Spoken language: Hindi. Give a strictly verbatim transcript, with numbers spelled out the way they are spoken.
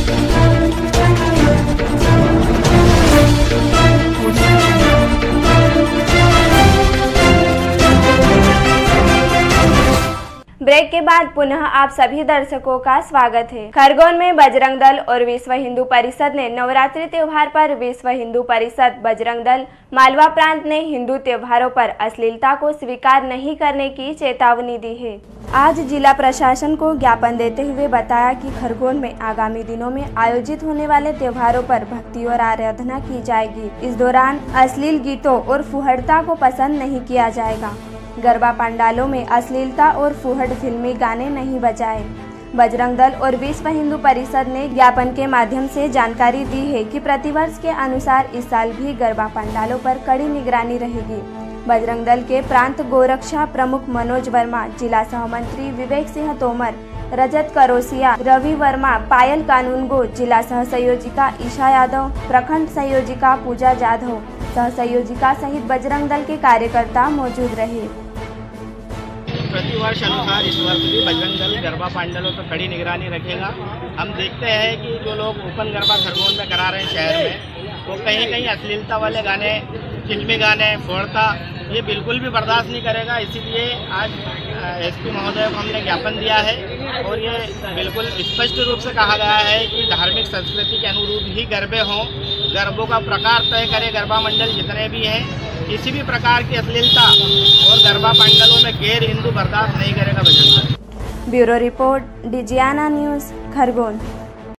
ब्रेक के बाद पुनः आप सभी दर्शकों का स्वागत है। खरगोन में बजरंग दल और विश्व हिंदू परिषद ने नवरात्रि त्योहार पर विश्व हिंदू परिषद बजरंग दल मालवा प्रांत ने हिंदू त्योहारों पर अश्लीलता को स्वीकार नहीं करने की चेतावनी दी है। आज जिला प्रशासन को ज्ञापन देते हुए बताया कि खरगोन में आगामी दिनों में आयोजित होने वाले त्योहारों पर भक्ति और आराधना की जाएगी। इस दौरान अश्लील गीतों और फुहड़ता को पसंद नहीं किया जाएगा। गरबा पंडालों में अश्लीलता और फुहड़ फिल्मी गाने नहीं बजाए। बजरंग दल और विश्व हिंदू परिषद ने ज्ञापन के माध्यम से जानकारी दी है कि प्रतिवर्ष के अनुसार इस साल भी गरबा पंडालों पर कड़ी निगरानी रहेगी। बजरंग दल के प्रांत गोरक्षा प्रमुख मनोज वर्मा, जिला सहमंत्री विवेक सिंह तोमर, रजत करोसिया, रवि वर्मा, पायल कानूनगो, जिला सह संयोजिका ईशा यादव, प्रखंड संयोजिका पूजा जाधव, सह संयोजिका सहित बजरंग दल के कार्यकर्ता मौजूद रहे। प्रतिवर्ष अनुसार इस वर्ष भी बजरंग दल गरबा पंडालों पर कड़ी निगरानी रखेगा। हम देखते हैं कि जो लोग ओपन गरबा खरगोन में करा रहे हैं शहर में, वो कहीं कहीं अश्लीलता वाले गाने, फिल्मी गाने, फोड़ता, ये बिल्कुल भी बर्दाश्त नहीं करेगा। इसीलिए आज एसपी महोदय को हमने ज्ञापन दिया है और ये बिल्कुल स्पष्ट रूप से कहा गया है कि धार्मिक संस्कृति के अनुरूप ही गरबे हों। गरबों का प्रकार तय करे गरबा मंडल जितने भी हैं। किसी भी प्रकार की अश्लीलता और गरबा पंडालों में गैर हिंदू बर्दाश्त नहीं करेगा Bajrang Dal. Bureau report, Digiana news, Khargone.